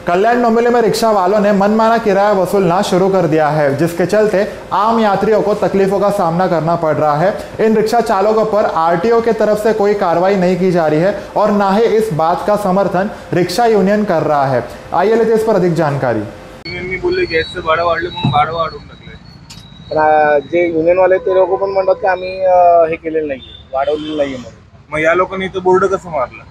कल्याण डोंबिवली में रिक्शा वालों ने मनमाना किराया वसूलना शुरू कर दिया है, जिसके चलते आम यात्रियों को तकलीफों का सामना करना पड़ रहा है। इन रिक्शा चालकों पर आरटीओ की तरफ से कोई कार्रवाई नहीं की जा रही है और ना ही इस बात का समर्थन रिक्शा यूनियन कर रहा है। आइए लेते इस पर अधिक जानकारी। युनियननी बोलले गॅसचं भाडं वाढलं म्हणून भाडं वाढवून टाकले। पण जे युनियनवाले ते लोक पण म्हणतात की आम्ही हे केलेलं नाही, वाढवलेलं नाही म्हणून। मग या लोकांनी इथं बोर्ड कसं मारलं?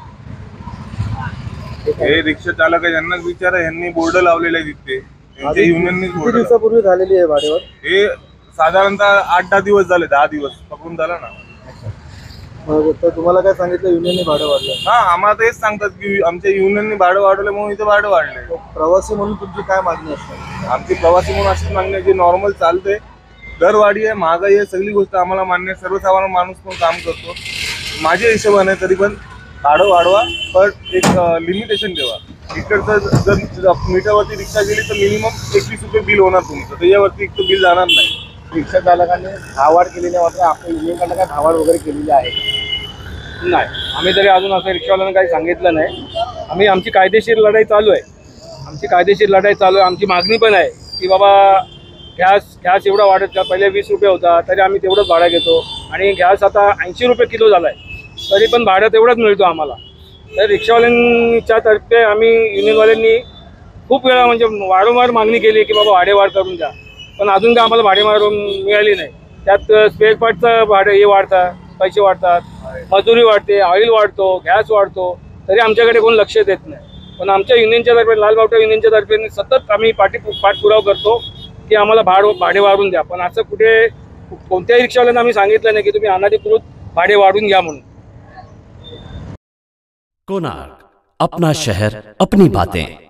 हे रिक्षा चालक आहे, यांनाच विचारा, यांनी बोर्ड लावलेले आहेत तिथे, त्यांच्या युनियननीच किती बोर्ड दिवसापूर्वी झालेली आहे भाडेवर? हे साधारणतः 8-10 दिवस झाले, 10 दिवस पकडून झाला ना। मग तर तुम्हाला काय सांगितलं युनियनने भाडं वाढलं? हा, आम्हाला तेच सांगतात की आमच्या युनियनने भाडं वाढवलं म्हणून इथं भाडं वाढले। प्रवासी म्हणून तुमची काय मागणी असते? आमची प्रवासी म्हणून अशीच मागणी आहे, जे नॉर्मल चालते, दरवाढी आहे, महागाई आहे, सगळी गोष्ट आम्हाला मान्य आहे। सर्वसाधारण माणूस पण काम करतो, माझ्या हिशोबाने तरी पण भाडं वाढवा, पण एक लिमिटेशन ठेवा। इकडचं जर मीटरवरती रिक्षा गेली तर मिनिमम 21 रुपये बिल होणार तुमचं, त्याच्यावरती इतकं बिल जाणार नाही। रिक्षा चालकांनी भावाढ केलेली मात्र आपल्या युनियनकडनं काय भावाढ वगैरे केलेली आहे? नाही, आम्ही तरी अजून असं रिक्षावाल्यांना काही सांगितलं नाही। आमची कायदेशीर लढाई चालू आहे, आमची मागणी पण आहे की बाबा गॅस एवढा वाढत, पहिले 20 रुपये होता तरी आम्ही तेवढंच भाडं घेतो, आणि गॅस आता 80 रुपये किलो झाला आहे तरी पण भाडं तेवढंच मिळतो आम्हाला। तर रिक्षावाल्यांच्या तर्फे आम्ही युनियनवाल्यांनी खूप वेळा म्हणजे वारंवार मागणी केली की बाबा भाडेवाढ करून द्या, पण अजून काय आम्हाला भाडेवाढ मिळाली नाही। त्यात स्पेअर पार्टचं भाडं हे वाढतात, पैसे वाढतात, मजुरी वाढते, ऑइल वाढतो, गॅस वाढतो, तरी आमच्याकडे कोण लक्ष देत नाही। पण आमच्या युनियनच्या तर्फे, लालबावटा युनियनच्या तर्फे सतत आम्ही पाठपुरावा करतो की आम्हाला भाडे वाढून द्या, पण असं कुठे कोणत्याही रिक्षावाल्यांना आम्ही सांगितलं नाही की तुम्ही अनधिकृत भाडे वाढून घ्या म्हणून। कोणार्क, अपना शहर, अपनी बातें।